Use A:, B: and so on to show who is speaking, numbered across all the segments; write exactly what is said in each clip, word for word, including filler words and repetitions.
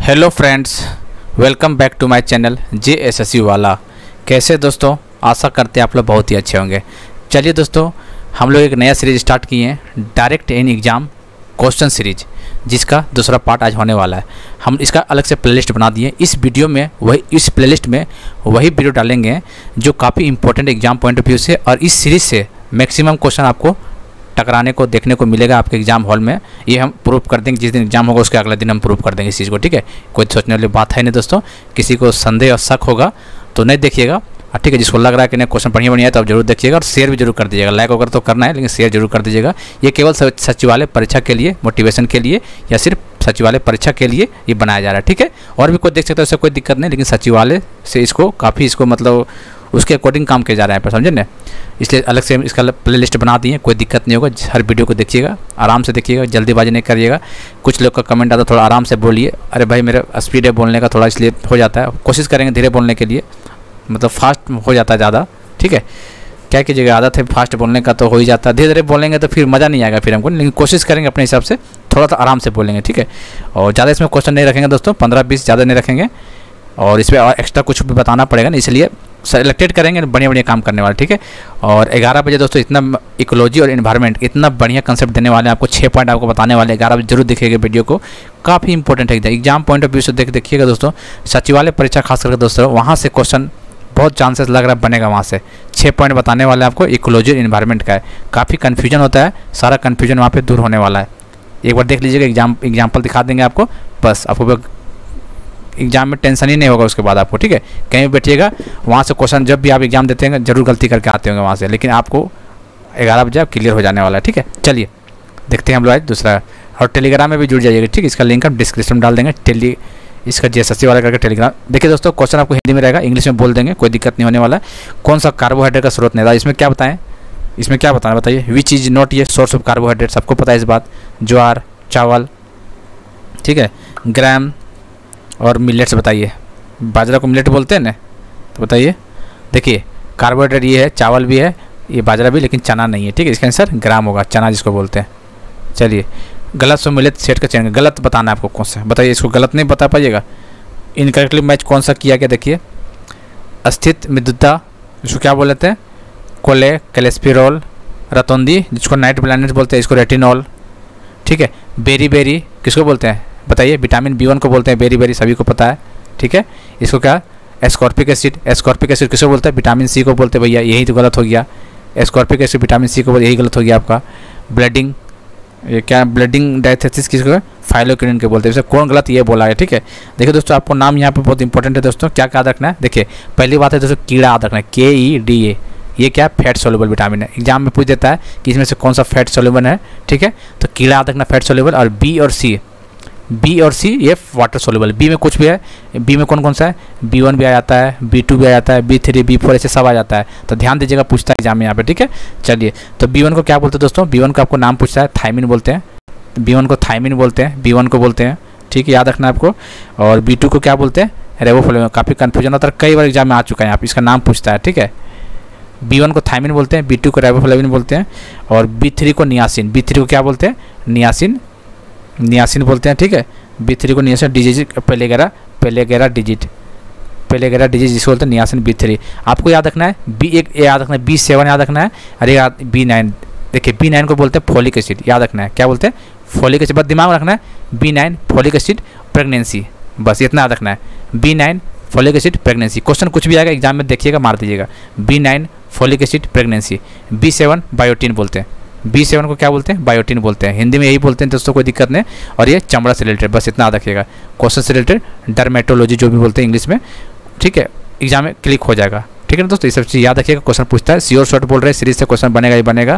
A: Hello friends, welcome back to my channel J S S U वाला। कैसे दोस्तों, आशा करते हैं आप लोग बहुत ही अच्छे होंगे। चलिए दोस्तों, हम लोग एक नया सीरीज स्टार्ट किए हैं, direct in exam question series, जिसका दूसरा पार्ट आज होने वाला है। हम इसका अलग से प्लेलिस्ट बना दिए। इस वीडियो में वही इस प्लेलिस्ट में वही वीडियो डालेंगे जो काफ़ी important exam point of view से, और इस सीरीज़ से मैक्सिमम क्वेश्चन आपको टकराने को देखने को मिलेगा आपके एग्जाम हॉल में। ये हम प्रूव कर देंगे, जिस दिन एग्जाम होगा उसके अगले दिन हम प्रूव कर देंगे इस चीज़ को। ठीक है, कोई सोचने वाली बात है नहीं दोस्तों। किसी को संदेह और शक होगा तो नहीं देखिएगा, ठीक है। जिसको लग रहा है कि नहीं क्वेश्चन बढ़िया बढ़िया है तो आप जरूर देखिएगा, और शेयर भी जरूर कर दीजिएगा। लाइक वगैरह तो करना है, लेकिन शेयर जरूर कर दीजिएगा। ये केवल सचिवालय परीक्षा के लिए, मोटिवेशन के लिए, या सिर्फ सचिवालय परीक्षा के लिए ये बनाया जा रहा है। ठीक है, और भी कोई देख सकता है, उससे कोई दिक्कत नहीं, लेकिन सचिवालय से इसको काफ़ी इसको मतलब उसके अकॉर्डिंग काम किया जा रहा है, पर समझे ना। इसलिए अलग से इसका प्ले लिस्ट बना दिए, कोई दिक्कत नहीं होगा। हर वीडियो को देखिएगा, आराम से देखिएगा, जल्दीबाजी नहीं करिएगा। कुछ लोग का कमेंट आता, थोड़ा आराम से बोलिए। अरे भाई मेरा स्पीड है बोलने का, थोड़ा इसलिए हो जाता है। कोशिश करेंगे धीरे बोलने के लिए, मतलब फास्ट हो जाता है ज़्यादा। ठीक है, क्या कीजिएगा, आदत है फास्ट बोलने का तो हो ही जाता है। धीरे धीरे बोलेंगे तो फिर मज़ा नहीं आएगा फिर हमको, लेकिन कोशिश करेंगे अपने हिसाब से थोड़ा सा आराम से बोलेंगे। ठीक है, और ज़्यादा इसमें क्वेश्चन नहीं रखेंगे दोस्तों, पंद्रह बीस ज़्यादा नहीं रखेंगे, और इसमें और एक्स्ट्रा कुछ भी बताना पड़ेगा ना, इसलिए सेलेक्टेड करेंगे बढ़िया बढ़िया काम करने वाले। ठीक है, और ग्यारह बजे दोस्तों इतना इकोलॉजी और इन्वायरमेंट इतना बढ़िया कंसेप्ट देने वाले हैं आपको, छः पॉइंट आपको बताने वाले हैं। ग्यारह बजे जरूर देखिएगा वीडियो को, काफ़ी इंपॉर्टेंट है एग्जाम पॉइंट ऑफ व्यू से। देख देखिएगा दोस्तों, सचिवालय परीक्षा खास करके दोस्तों, वहाँ से क्वेश्चन बहुत चांसेस लग रहा है बनेगा। वहाँ से छः पॉइंट बताने वाले आपको, इकोलॉजी और इन्वायरमेंट का है। काफ़ी कन्फ्यूजन होता है, सारा कन्फ्यूजन वहाँ पर दूर होने वाला है। एक बार देख लीजिएगा, एग्जाम एग्जाम्पल दिखा देंगे आपको, बस आपको एग्जाम में टेंशन ही नहीं होगा उसके बाद आपको। ठीक है, कहीं भी बैठिएगा, वहाँ से क्वेश्चन जब भी आप एग्जाम देते हैं जरूर गलती करके आते होंगे वहाँ से, लेकिन आपको ग्यारह बजे आप क्लियर हो जाने वाला है। ठीक है, चलिए देखते हैं हम लोग आज दूसरा। और टेलीग्राम में भी जुड़ जाइएगा। ठीक है, इसका लिंक हम डिस्क्रिप्शन में डाल देंगे। टेली इसका जे एस एस सी वाला करके टेलीग्राम। देखिए दोस्तों, क्वेश्चन आपको हिंदी में रहेगा, इंग्लिश में बोल देंगे, कोई दिक्कत नहीं होने वाला है। कौन सा कार्बोहाइड्रेट का स्रोत नहीं था, इसमें क्या बताएं, इसमें क्या बताना बताइए। विच इज़ नॉट ये सोर्स ऑफ कार्बोहाइड्रेट, सबको पता है इस बात। ज्वार, चावल, ठीक है, ग्राम और मिलेट्स बताइए। बाजरा को मिलेट बोलते हैं ना, तो बताइए। देखिए कार्बोहाइड्रेट ये है, चावल भी है, ये बाजरा भी, लेकिन चना नहीं है। ठीक है, इसका आंसर ग्राम होगा, चना जिसको बोलते हैं। चलिए, गलत सो मिलेट सेट का चयन, गलत बताना है आपको कौन सा, बताइए। इसको गलत नहीं बता पाइएगा। इनकरेक्टली मैच कौन सा किया गया, देखिए। अस्थित मृदुता, जिसको क्या बोल लेते हैं, कोले, कोलेस्टेरॉल, रतौंदी, जिसको नाइट ब्लाइंडनेस बोलते हैं, इसको रेटिनॉल। ठीक है, बेरी बेरी किसको बोलते हैं बताइए, विटामिन बी वन को बोलते हैं बेरी बेरी, सभी को पता है। ठीक है, इसको क्या, एस्कॉर्बिक एसिड, एस्कॉर्बिक एसिड किसको बोलते हैं, विटामिन सी को बोलते हैं। भैया यही तो गलत हो गया, एस्कॉर्बिक एसिड विटामिन सी को, यही गलत हो गया आपका। ब्लडिंग, ये क्या, ब्लडिंग डायथेसिस किसको, फाइलोक्विनिन के बोलते हैं। इसे कौन गलत ये बोला है। ठीक है, देखिए दोस्तों, आपको नाम यहाँ पे बहुत इंपॉर्टेंट है दोस्तों। क्या क्या याद रखना है, देखिए पहली बात है दोस्तों, कीड़ा याद रखना है, के ई डी ए, ये क्या, फैट सोल्यूबल विटामिन है। एग्जाम में पूछ देता है कि इसमें से कौन सा फैट सोल्यूबल है। ठीक है, तो कीड़ा याद रखना, फैट सोल्यूबल। और बी और सी, बी और सी ये वाटर सोल्यूबल। बी में कुछ भी है, बी में कौन कौन सा है, बी वन भी आ जाता है, बी टू भी आ जाता है, बी थ्री, बी फोर, ऐसे सब आ जाता है। तो ध्यान दीजिएगा, पूछता है एग्जाम में यहाँ पे। ठीक है, चलिए, तो बी वन को क्या बोलते हैं दोस्तों, बी वन को आपको नाम पूछता है, थायमिन बोलते हैं। बी वन को थायमिन बोलते हैं, बी वन को बोलते हैं। ठीक है, याद रखना है आपको। और बी टू को क्या बोलते हैं, रेबोफ्लेविन। काफ़ी कन्फ्यूजन होता है, कई बार एग्जाम में आ चुका है, यहाँ पे इसका नाम पूछता है। ठीक है, बी वन को थायमिन बोलते हैं, बी टू को रेबोफ्लेविन बोलते हैं, और बी थ्री को नियासिन। बी थ्री को क्या बोलते हैं, नियासिन, नियासिन बोलते हैं। ठीक है, बी थ्री को niacin disease pellagra, pellagra digit, pellagra disease जिसको बोलते हैं नियासिन बी थ्री। आपको याद रखना है, बी एक याद रखना है, बी सेवन याद रखना है, अरे बी नाइन। देखिए बी नाइन को बोलते हैं फोलिक एसिड, याद रखना है, क्या बोलते हैं, फोलिक एसिड। बस दिमाग में रखना है, B nine folic acid pregnancy, बस इतना याद रखना है। B nine folic acid pregnancy. Question कुछ भी आएगा एग्जाम में देखिएगा, मार दीजिएगा। B nine folic acid pregnancy. B seven biotin बोलते हैं, बी सेवन को क्या बोलते हैं, बायोटीन बोलते हैं। हिंदी में यही बोलते हैं दोस्तों, कोई दिक्कत नहीं। और ये चमड़ा से रिलेटेड, बस इतना याद रखिएगा। क्वेश्चन से रिलेटेड डर्मेटोलॉजी जो भी बोलते हैं इंग्लिश में। ठीक है, एग्जाम में क्लिक हो जाएगा। ठीक है ना दोस्तों, ये सब चीज़ याद रखिएगा। क्वेश्चन पूछता है, श्योर शॉर्ट बोल रहे हैं, सीरीज से क्वेश्चन बनेगा ही बनेगा।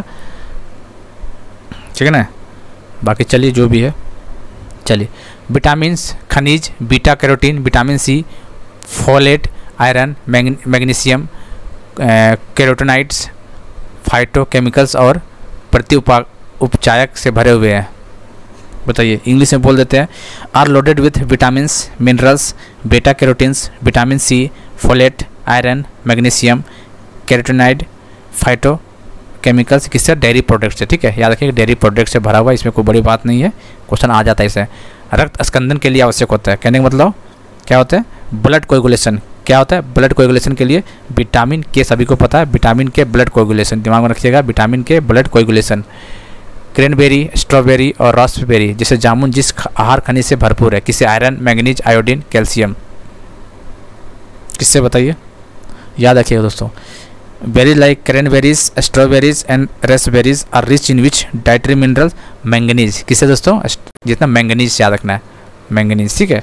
A: ठीक है ना, बाकी चलिए जो भी है। चलिए, विटामिन्स, खनिज, beta carotene, vitamin C, folate, iron, magnesium, carotenoids, phytochemicals और प्रति उपचायक से भरे हुए हैं। बताइए, इंग्लिश में बोल देते हैं। Are loaded with vitamins, minerals, beta carotenes, vitamin C, folate, iron, magnesium, carotenoid, phyto chemicals, किससे, डेयरी प्रोडक्ट से। ठीक है, याद रखिए डेयरी प्रोडक्ट से भरा हुआ, इसमें कोई बड़ी बात नहीं है, क्वेश्चन आ जाता है इसे। रक्त स्कंदन के लिए आवश्यक होता है। कहने का मतलब क्या होता है, ब्लड कोएगुलेशन। क्या होता है, ब्लड कोएगुलेशन के लिए विटामिन के, सभी को पता है विटामिन के ब्लड कोएगुलेशन, दिमाग में रखिएगा, vitamin K blood coagulation. Cranberry, strawberry और रास्पबेरी जैसे जामुन जिस आहार खनिज से भरपूर है, किसे आयरन, मैंगनीज, आयोडीन, कैल्शियम, किससे बताइए, याद रखिएगा दोस्तों। Berries like cranberries, strawberries and raspberries are rich in which dietary mineral, manganese, किससे दोस्तों, जितना मैंगनीज याद रखना है, मैंगनीज, ठीक है,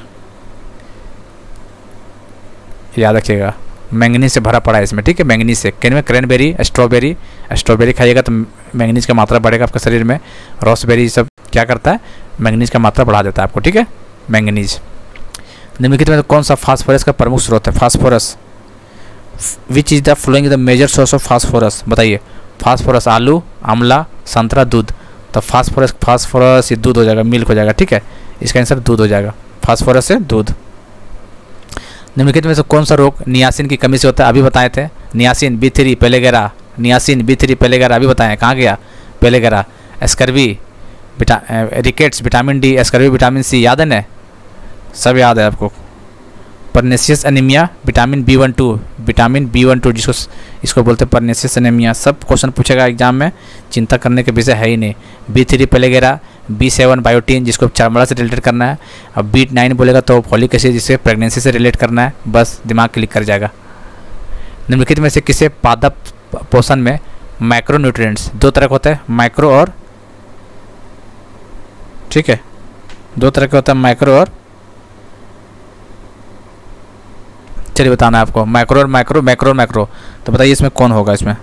A: याद रखिएगा, मैंगनीज से भरा पड़ा है इसमें, ठीक है, मैंगनीज से। कहने में क्रैनबेरी, स्ट्रॉबेरी, स्ट्रॉबेरी खाइएगा तो मैंगनीज का मात्रा बढ़ेगा आपके शरीर में। रास्पबेरी सब क्या करता है, मैंगनीज का मात्रा बढ़ा देता है आपको, ठीक है, मैंगनीज। निम्नलिखित में तो कौन सा फास्फोरस का प्रमुख स्रोत है, phosphorus, which is the flowing the major source of phosphorus, बताइए। फास्फोरस आलू, आंवला, संतरा, दूध। तो फास्फोरस फास्फोरस ये दूध हो जाएगा, मिल्क हो जाएगा, ठीक है, इसका आंसर दूध हो जाएगा, फास्फोरस से दूध। निम्नलिखित में से कौन सा रोग नियासिन की कमी से होता है, अभी बताए थे, niacin, B three pellagra, niacin, B three pellagra, अभी बताएं, कहाँ गया pellagra. Scurvy, vita rickets, vitamin D, scurvy, vitamin C, याद है ना, सब याद है आपको। Pernicious anaemia, vitamin B one two, vitamin B one two जिसको इसको बोलते हैं परनेसियस एनीमिया, सब क्वेश्चन पूछेगा एग्जाम में, चिंता करने के विषय है ही नहीं। B three pellagra, B seven biotin जिसको चमड़ा से रिलेट करना है, अब बी नाइन बोलेगा तो फॉलिक एसिड जिससे प्रेगनेंसी से रिलेट करना है, बस दिमाग क्लिक कर जाएगा। निम्नलिखित में से किसे पादप पोषण में माइक्रोन्यूट्रिएंट्स, दो तरह का होता है, माइक्रो और, ठीक है, दो तरह का होता है, माइक्रो और, चलिए बताना है आपको, माइक्रो और माइक्रो, मैक्रो और मैक्रो, तो बताइए इसमें कौन होगा इसमें।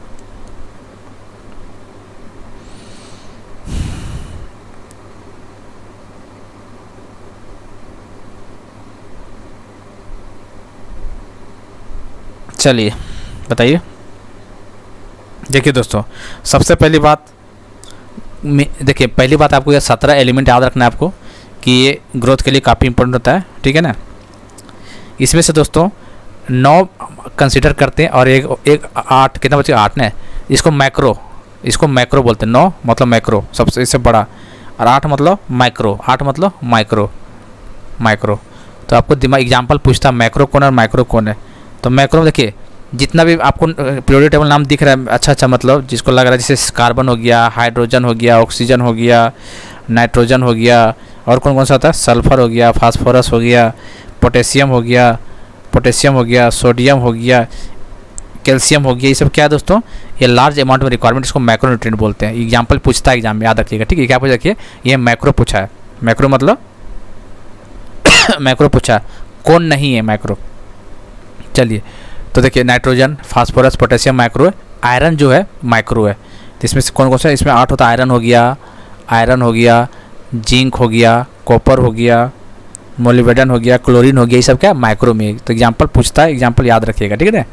A: चलिए बताइए। देखिए दोस्तों, सबसे पहली बात, देखिए पहली बात आपको ये सत्रह एलिमेंट याद रखना है आपको कि ये ग्रोथ के लिए काफ़ी इंपॉर्टेंट होता है, ठीक है ना। इसमें से दोस्तों नौ कंसीडर करते हैं और एक एक आठ, कितना बचे, आठ ने, इसको मैक्रो, इसको मैक्रो बोलते हैं। नौ मतलब मैक्रो सबसे इससे बड़ा, और आठ मतलब माइक्रो, आठ मतलब माइक्रो, माइक्रो। तो आपको दिमाग एग्जाम्पल पूछता है मैक्रो कौन है और माइक्रो कौन है, तो मैक्रो देखिए जितना भी आपको पीरियोडिक टेबल नाम दिख रहा है अच्छा अच्छा, मतलब जिसको लग रहा है जैसे कार्बन हो गया, हाइड्रोजन हो गया, ऑक्सीजन हो गया, नाइट्रोजन हो गया, और कौन कौन सा होता है, सल्फर हो गया, फास्फोरस हो गया, पोटेशियम हो गया, पोटेशियम हो गया, सोडियम हो गया, कैल्शियम हो गया, ये सब क्या है दोस्तों, ये लार्ज अमाउंट में रिक्वायरमेंट, इसको मैक्रोन्यूट्रिएंट बोलते हैं। एग्जाम्पल पूछता है एग्जाम में, याद रखिएगा, ठीक है, क्या पूछा, रखिए ये मैक्रो पूछा है, मैक्रो मतलब मैक्रो पूछा है, कौन नहीं है मैक्रो। चलिए तो देखिए नाइट्रोजन, फास्फोरस, पोटेशियम माइक्रो है, आयरन जो है माइक्रो है। तो इसमें से कौन कौन सा, इसमें आठ होता है, आयरन हो गया, आयरन हो गया, जिंक हो गया, कॉपर हो गया, मोलिब्डेनम हो गया, क्लोरीन हो गया, ये सब क्या माइक्रो में। तो एग्जाम्पल पूछता है, एग्जाम्पल याद रखिएगा, ठीक है।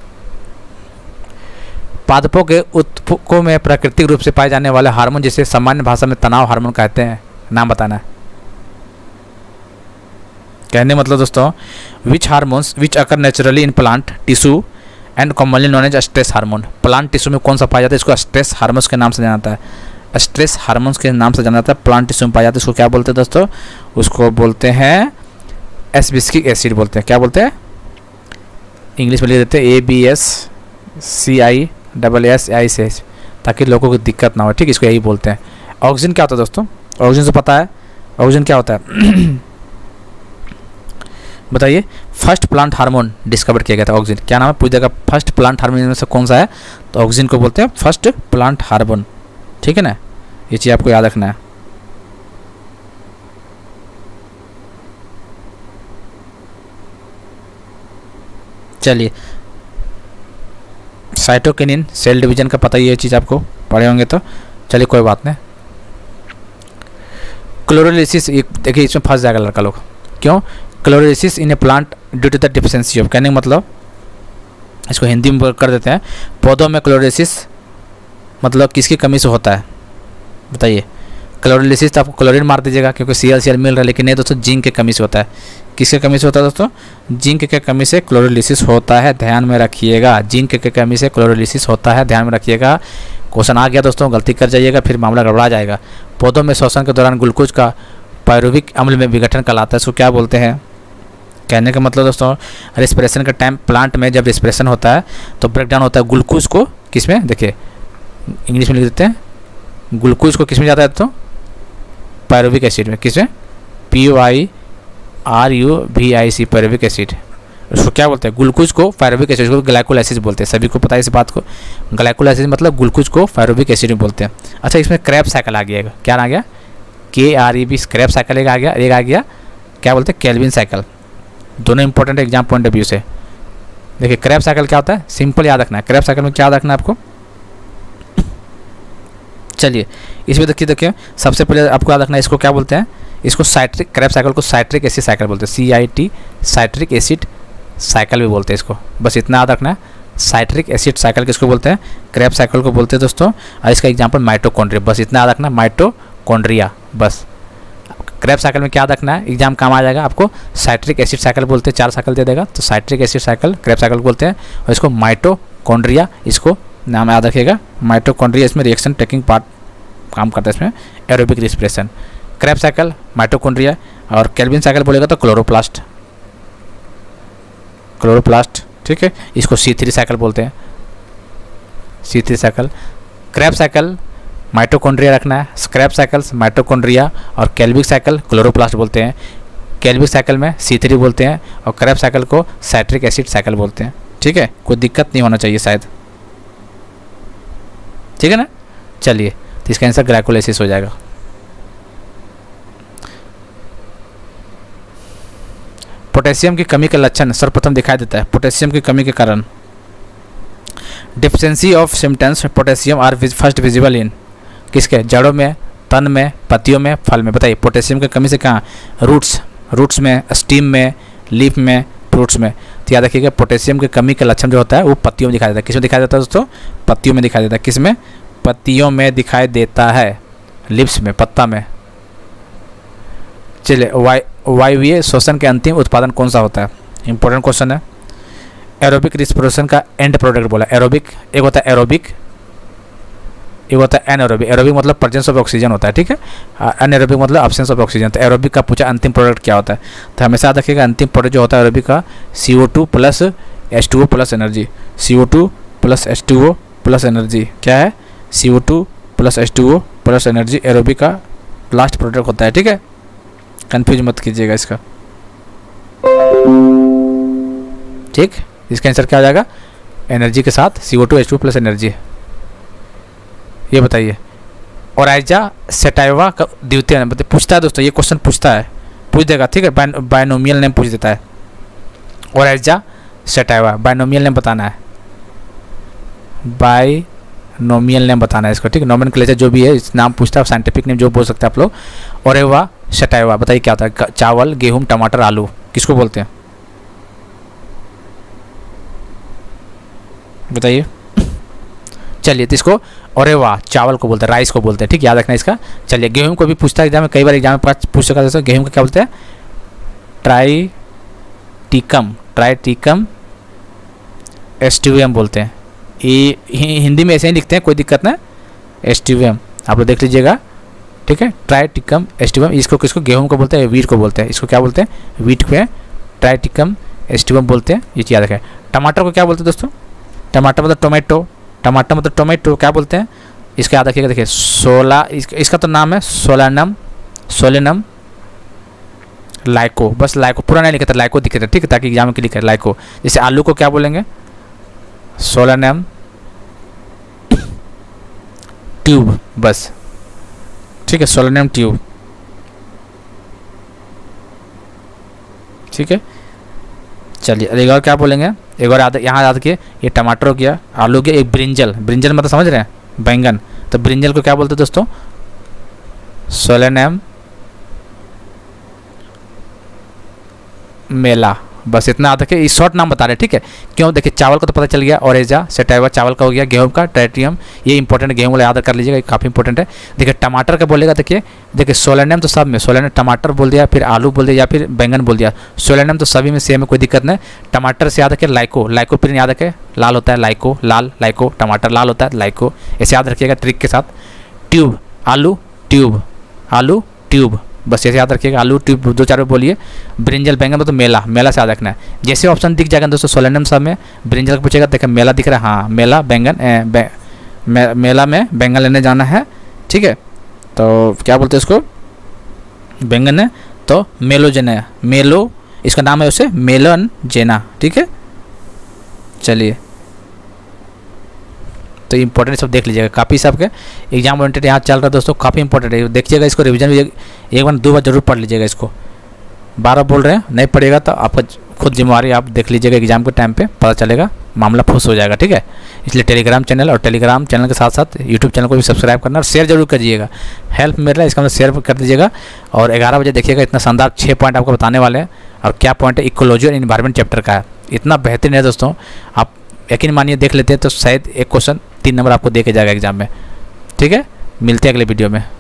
A: पादपों के उत्तकों में प्राकृतिक रूप से पाए जाने वाले हार्मोन जिसे सामान्य भाषा में तनाव हार्मोन कहते हैं, नाम बताना है। कहने मतलब दोस्तों, which hormones which occur naturally in plant tissue and commonly known as stress hormone, plant tissue में कौन सा पाया जाता है, इसको स्ट्रेस हार्मोन्स के नाम से जाना जाता है, स्ट्रेस हार्मोन्स के नाम से जाना जाता है, प्लांट टिश्यू में पाया जाता है, इसको क्या बोलते हैं दोस्तों, उसको बोलते हैं एस्बिस्किक एसिड बोलते हैं। क्या बोलते हैं, इंग्लिश में लिख देते हैं A B S C I double S I से, ताकि लोगों को दिक्कत ना हो, ठीक, इसको यही बोलते हैं। ऑक्सीजन क्या होता है दोस्तों, ऑक्सीजन से पता है, ऑक्सीजन क्या होता है बताइए। फर्स्ट प्लांट हार्मोन डिस्कवर किया गया था ऑक्सीजन, क्या नाम है, पूछ देगा फर्स्ट प्लांट हार्मोन में से कौन सा है, तो ऑक्सीजन को बोलते हैं फर्स्ट प्लांट हार्मोन, ठीक है ना, ये चीज़ आपको याद रखना है। चलिए साइटोकिनिन सेल डिवीजन का पता ही, ये चीज़ आपको पढ़े होंगे, तो चलिए कोई बात नहीं। क्लोरोलिसिस, देखिए इसमें फंस जाएगा लड़का लोग, क्यों, chlorolysis in a plant due to the deficiency of, कहने का मतलब इसको हिंदी में कर देते हैं, पौधों में क्लोरोलिसिस मतलब किसकी कमी से होता है, बताइए। क्लोरोलिसिस तो आपको क्लोरीन मार दीजिएगा क्योंकि सी एल सी एल मिल रहा है, लेकिन नहीं दोस्तों, जिंक की कमी से होता है। किसके कमी से होता है दोस्तों, जिंक की कमी से क्लोरोलिसिस होता है, ध्यान में रखिएगा, जिंक की कमी से क्लोरोलिसिस होता है, ध्यान में रखिएगा। क्वेश्चन आ गया दोस्तों, गलती कर जाइएगा फिर मामला गड़बड़ा जाएगा। पौधों में श्वसन के दौरान ग्लूकोज का पायरुविक अम्ल में विघटन कहलाता है। इसको क्या बोलते हैं? कहने का मतलब दोस्तों, रेस्पिरेशन का टाइम प्लांट में जब रेस्पिरेशन होता है तो ब्रेक डाउन होता है ग्लूकोज को किस में, देखिए इंग्लिश में लिख देते हैं, ग्लूकोज को किस में जाता है तो पायरुविक एसिड में, किस में, P O I R U V I C, pyruvic acid. उसको क्या बोलते हैं? ग्लूकोज को पायरुविक एसिड को ग्लाइकोलाइसिस बोलते हैं। सभी को पता है इस बात को, ग्लाइकोलाइसिस मतलब ग्लूकोज को पायरुविक एसिड में बोलते हैं। अच्छा, इसमें क्रैब्स साइकिल आ गया, क्या आ गया? K R E B, Krebs cycle एक आ गया, एक आ गया क्या बोलते हैं? Calvin cycle. दोनों important exam point of view से। देखिए क्रैब्स साइकिल क्या होता है, सिंपल याद रखना है। क्रैब्स साइकिल में क्या याद रखना है आपको? चलिए इसमें देखिए, देखिए सबसे पहले आपको याद रखना है, इसको क्या बोलते हैं? इसको साइट्रिक, क्रैब्स साइकिल को साइट्रिक एसिड साइकिल बोलते हैं, C I T, citric acid cycle भी बोलते हैं इसको। बस इतना याद रखना है, साइट्रिक एसिड साइकिल किसको बोलते हैं? क्रैब्स साइकिल को बोलते हैं दोस्तों। और इसका एग्जांपल माइटोकॉन्ड्रिया, बस इतना याद रखना, माइटोकॉन्ड्रिया। बस क्रैब्स साइकिल में क्या याद रखना है, एग्जाम काम आ जाएगा आपको, साइट्रिक एसिड साइकिल बोलते हैं, चार साइकिल दे देगा तो citric acid cycle Krebs cycle बोलते हैं। और इसको माइटोकॉन्ड्रिया, इसको नाम याद रखिएगा, माइटोकॉन्ड्रिया। इसमें रिएक्शन टेकिंग पार्ट काम करता है, इसमें aerobic respiration. Krebs cycle mitochondria, और केल्विन साइकिल बोलेगा तो क्लोरोप्लास्ट, क्लोरोप्लास्ट, ठीक है। इसको सी थ्री साइकिल बोलते हैं, C three cycle. Krebs cycle mitochondria रखना है, क्रैब्स साइकिल्स माइटोकॉन्ड्रिया, और केल्विक साइकिल क्लोरोप्लास्ट बोलते हैं। केल्विक साइकिल में सी थ्री बोलते हैं, और क्रैब्स साइकिल को साइट्रिक एसिड साइकिल बोलते हैं, ठीक है। कोई दिक्कत नहीं होना चाहिए शायद, ठीक है ना। चलिए तो इसका आंसर ग्लाइकोलाइसिस हो जाएगा। पोटेशियम की कमी का लक्षण सर्वप्रथम दिखाई देता है। पोटेशियम की कमी के कारण deficiency of symptoms potassium are first visible in, किसके? जड़ों में, तन में, पत्तियों में, फल में। बताइए पोटेशियम की कमी से कहाँ? रूट्स, रूट्स में, स्टीम में, लीफ में, फ्रूट्स में। तो याद रखिएगा पोटेशियम की कमी का लक्षण जो होता है वो पत्तियों में दिखाई देता है। किसमें दिखाई देता है दोस्तों? पत्तियों में दिखाई देता है। किसमें? पत्तियों में दिखाई देता है, लिप्स में, पत्ता में। चलिए वाय वायवीय श्वसन के अंतिम उत्पादन कौन सा होता है? इंपॉर्टेंट क्वेश्चन है। एरोबिक रिस्पिरेशन का एंड प्रोडक्ट बोला। एरोबिक एक होता है एरोबिक, एक होता है एनएरोबिक। एरोबिक मतलब प्रेजेंस ऑफ ऑक्सीजन होता है, ठीक है। एनएरोबिक मतलब एब्सेंस ऑफ ऑक्सीजन। तो एरोबिक का पूछा अंतिम प्रोडक्ट क्या होता है, तो हमेशा याद रखिएगा अंतिम प्रोडक्ट जो होता है एरोबिक का C O two plus H two O plus energy. C O two plus H two O plus energy क्या है? C O two plus H two O plus energy aerobic का लास्ट प्रोडक्ट होता है, ठीक है। Confuse मत कीजिएगा इसका, ठीक। इसका आंसर क्या आ जाएगा? एनर्जी के साथ C O two H two plus energy. ये बताइए ओराइजा सेटाइवा का द्वितीय नाम बताइए। पूछता है दोस्तों, ये क्वेश्चन पूछता है, पूछ देगा, ठीक है। बायनोमियल नेम पूछ देता है। ओराइजा सेटाइवा बायनोमियल नेम बताना है, बायनोमियल नेम बताना है इसको, ठीक है। नोमेनक्लेचर जो भी है इस नाम पूछता है, साइंटिफिक नेम जो बोल सकते हैं आप लोग। ओरेवा सेटाइवा बताइए क्या होता है? चावल, गेहूं, टमाटर, आलू, किसको बोलते हैं बताइए। चलिए तो इसको ओरेवा चावल को बोलते हैं, राइस को बोलते हैं, ठीक, याद रखना इसका। चलिए गेहूं को भी पूछता है एग्जाम में, कई बार एग्जाम में पूछ सका है। गेहूं को क्या बोलते हैं? ट्राइटिकम, ट्राइटिकम एस्टिवियम बोलते हैं। ये हिंदी में ऐसे ही लिखते हैं, कोई दिक्कत ना। एस्टिवियम आप लोग देख लीजिएगा, ठीक है। ट्राइटिकम एस्टिवियम, इसको किसको? गेहूं को बोलते हैं, वीट को बोलते हैं। इसको क्या बोलते हैं? वीट को ट्राइटिकम एस्टिवियम बोलते हैं, ये याद रखें। टमाटर को क्या बोलते हैं दोस्तों? टमाटर मतलब टोमेटो, टमाटर मतलब टोमेटो क्या बोलते हैं? इसका याद रखिएगा, देखिए सोला, इसका, इसका तो नाम है सोलानम, सोलेनम लाइको। बस लाइको पूरा नहीं लिखा था, लाइको दिखे था, ठीक है, ताकि एग्जाम में लिखे लाइको। जैसे आलू को क्या बोलेंगे? सोलानम ट्यूब, बस, ठीक है, सोलानम ट्यूब, ठीक है। चलिए एक और क्या बोलेंगे? एक और याद, यहाँ याद किए, ये टमाटर हो गया, आलू गया, एक ब्रिंजल, ब्रिंजल मतलब समझ रहे हैं? बैंगन। तो ब्रिंजल को क्या बोलते हैं दोस्तों? सोलेनम मेला। बस इतना याद रखिए, ये शॉर्ट नाम बता रहे हैं, ठीक है। क्यों? देखिए चावल का तो पता चल गया, ओरेजा सेटाइवा चावल का हो गया, गेहूं का ट्राइटियम, ये इंपॉर्टेंट, गेहूं वाला याद कर लीजिएगा, काफ़ी इंपॉर्टेंट है। देखिए टमाटर का बोलेगा, देखिए देखिए सोलेनम तो सब में, सोलेनम टमाटर बोल दिया, फिर आलू बोल दिया, या फिर बैंगन बोल दिया। सोलेनम तो सभी में सेम है, कोई दिक्कत नहीं। टमाटर से याद रखिए लाइको, लाइको फिर याद रखें, लाल होता है लाइको, लाल लाइको, टमाटर लाल होता है लाइको, ऐसे याद रखिएगा ट्रिक के साथ। ट्यूब आलू, ट्यूब आलू ट्यूब, बस ऐसे याद रखिएगा। आलू ट्यूब दो चार बोलिए। ब्रिंजल बैंगन तो मेला, मेला से याद रखना है। जैसे ऑप्शन दिख जाएगा दोस्तों सोलेनम सब में ब्रिंजल का पूछेगा, देखिए मेला दिख रहा है, हाँ मेला बैंगन ए, बे, मे, मेला में बैंगन लेने जाना है, ठीक है। तो क्या बोलते हैं इसको, बैंगन है तो मेलोजेना, मेलो इसका नाम है उसे मेलन जेना, ठीक है। चलिए तो इंपॉर्टेंट सब देख लीजिएगा, काफ़ी सबके एग्जाम ओरिएंटेड यहाँ चल रहा है दोस्तों, काफ़ी इंपॉर्टेंट है। देखिएगा इसको, रिवीजन भी एक बार दो बार जरूर पढ़ लीजिएगा इसको। बारह बोल रहे हैं, नहीं पढ़ेगा तो आपका खुद जिम्मेवारी, आप देख लीजिएगा एग्जाम के टाइम पे पता चलेगा, मामला फुस हो जाएगा, ठीक है। इसलिए टेलीग्राम चैनल और टेलीग्राम चैनल के साथ साथ यूट्यूब चैनल को भी सब्सक्राइब करना और शेयर जरूर करिएगा। हेल्प मिल रहा है इसका मतलब शेयर कर दीजिएगा। और ग्यारह बजे देखिएगा, इतना शानदार छः पॉइंट आपको बताने वाले हैं। और क्या पॉइंट है, इकोलॉजी और इन्वायरमेंट चैप्टर का है, इतना बेहतरीन है दोस्तों। आप यकीन मानिए देख लेते हैं तो शायद एक क्वेश्चन तीन नंबर आपको दे के जाएगा एग्जाम में, ठीक है। मिलते हैं अगले वीडियो में।